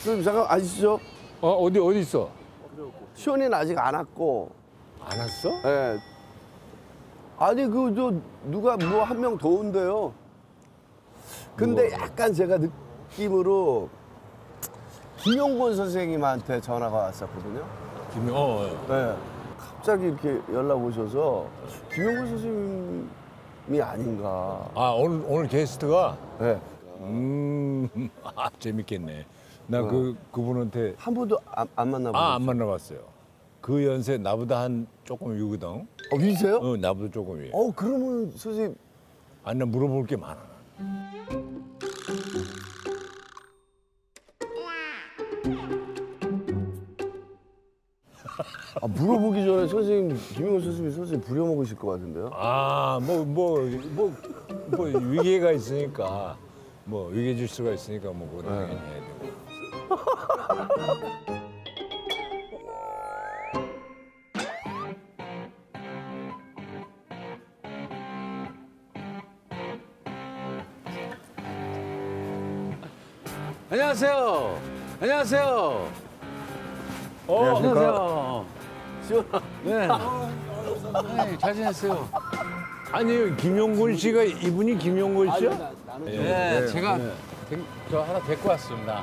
선생님 잠깐 아시죠? 어디 있어? 시원이는 아직 안 왔고. 안 왔어? 예. 아니 그 저 누가 뭐 한 명 더 온대요. 근데 약간 제가 느낌으로 김용곤 선생님한테 전화가 왔었거든요. 네. 갑자기 이렇게 연락 오셔서 김용곤 선생님이 아닌가. 아 오늘 게스트가? 네. 재밌겠네. 나 그분한테 한 번도 안 만나봤어요. 안 만나봤어요. 그 연세 나보다 한 조금 위거든. 위세요? 나보다 조금 위. 그러면 선생님. 나 물어볼 게 많아. 물어보기 전에 선생님, 김용곤 선생님 부려먹으실 것 같은데요? 뭐 위계가 있으니까, 위계 질서가 있으니까 그건 당연히 해야 되고. 안녕하세요. 안녕하세요. 안녕하세요. 시원아. 네. 네, 잘 지냈어요. 아니 김용곤 씨가 이분이 김용곤 씨야? 네, 제가 저 하나 데리고 왔습니다.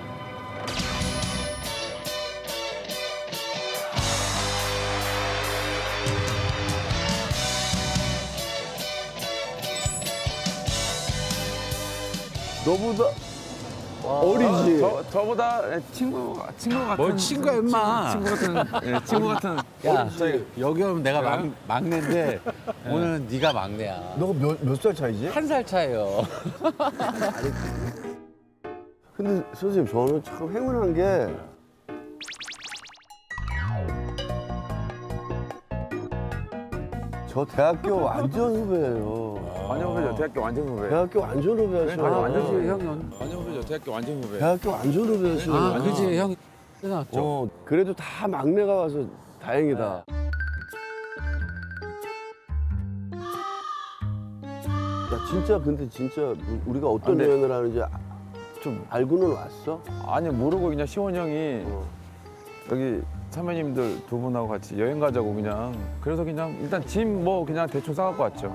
너보다 어리지? 저보다 친구 같은. 뭘 친구야, 임마. 친구 같은. 야, 여기 오면 내가 막내인데 오늘은 네가 막내야. 너가 몇 살 차이지? 1살 차예요. 근데 선생님 저는 참 행운한 게 저 대학교 완전 후배예요. 완전 후배죠. 대학교 완전 후배. 대학교 완전 후배였어요. 완전히 형이 완전 후배죠. 대학교 완전 후배. 대학교 완전 후배였어요. 그지 형이 나왔죠. 그래도 다 막내가 와서 다행이다. 야 진짜 근데 진짜 우리가 어떤 여행을 하는지 좀 알고는 왔어? 아니 모르고 그냥 시원 형이 여기 선배님들 두 분하고 같이 여행 가자고 그냥. 그래서 그냥 일단 짐 그냥 대충 싸갖고 왔죠.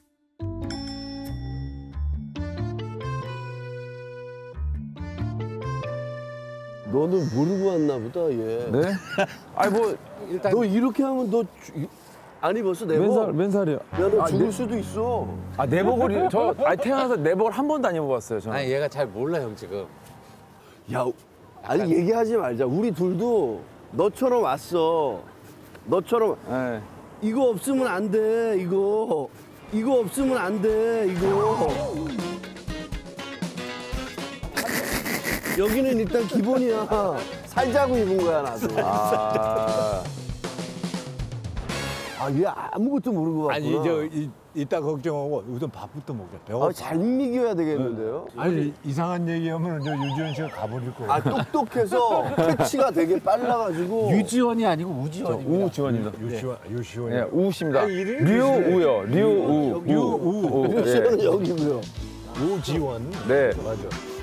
너는 모르고 왔나 보다 얘. 네? 아니 일단 너 이렇게 하면 너 안 입었어 내복? 몇 살이요? 야 너 죽을 수도 있어. 내복을 태어나서 내복을 한 번도 안 입어봤어요 저는. 아니 얘가 잘 몰라 형 지금. 야 아니 얘기하지 말자. 우리 둘도 너처럼 왔어. 너처럼 네. 이거 없으면 안 돼. 이거 없으면 안 돼. 이거. 여기는 일단 기본이야. 살자고 입은 거야 나도. 얘 아무것도 모르고 왔구나. 아니 이따 걱정하고 우선 밥부터 먹자. 배고파. 잘 미겨야 되겠는데요? 아니 이상한 얘기하면 유지원 씨가 가버릴 거야. 똑똑해서 캐치가 되게 빨라가지고. 유지원이 아니고 우지원입니다. 우지원입니다. 유시원. 네, 우씨입니다. 이름이 류우요. 류우. 유시원은 여기고요. 우지원. 네. 맞아.